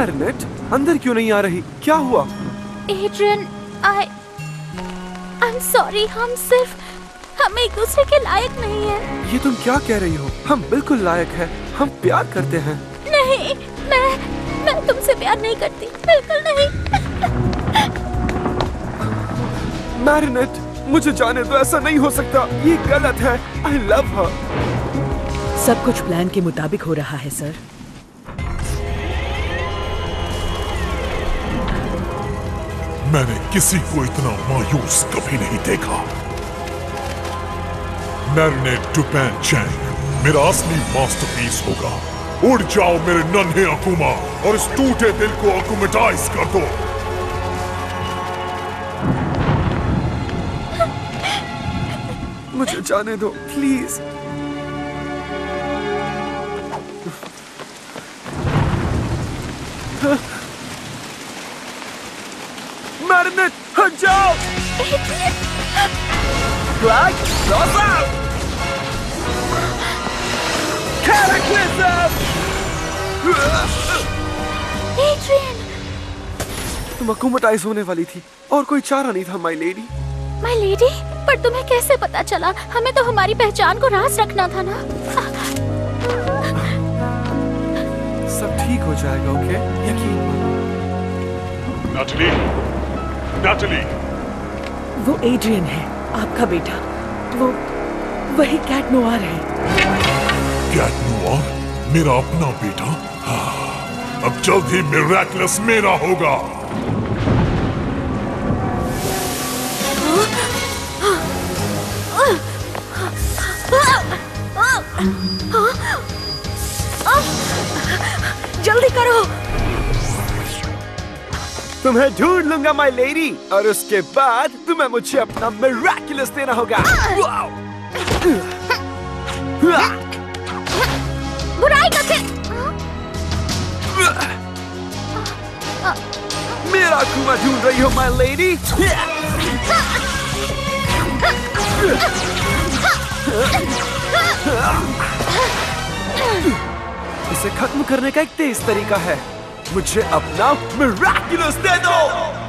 Marinate, अंदर क्यों नहीं आ रही? क्या हुआ? एड्रियन, I'm sorry, हम एक दूसरे के लायक नहीं हैं। ये तुम क्या कह रही हो? हम बिल्कुल लायक हैं। हम प्यार करते हैं। नहीं, मैं तुमसे प्यार नहीं करती, बिल्कुल नहीं। मैरिनेट, मुझे जाने दो, ऐसा नहीं हो सकता। ये गलत है। I love her। सब कुछ प्लान के मुताबिक हो रहा है सर। मैंने किसी को इतना मायूस कभी नहीं देखा। मैरिनेट टुपैन चैंग मेरा असली मास्टरपीस होगा। उड़ जाओ मेरे नन्हे अकुमा और इस टूटे दिल को अकुमेटाइज कर दो। मुझे जाने दो, प्लीज। मैरिनेट, हट जाओ। Black, cross out! Cataclysm! Adrien! तुम अकुमेटाइज होने वाली थी और कोई चारा नहीं था, माय लेडी। My lady? पर तुम्हें कैसे पता चला? हमें तो हमारी पहचान को राज रखना था ना। सब ठीक हो जाएगा, ओके? यकीन मानो। नैटली, वो एड्रियन है, आपका बेटा। वही कैट नोआर है। Cat Noir? मेरा अपना बेटा? अब जल्द ही मिरेकुलस मेरा होगा। जल्दी करो। तुम्हें ढूंढ लूंगा, माय लेडी, और उसके बाद तुम्हें मुझे अपना मिरेकुलस देना होगा। बुराई का खेल। मेरा कुआं ढूंढ रही हो, माय लेडी? इसे खत्म करने का एक तेज तरीका है। मुझे अपना मिरेकुलस दे दो।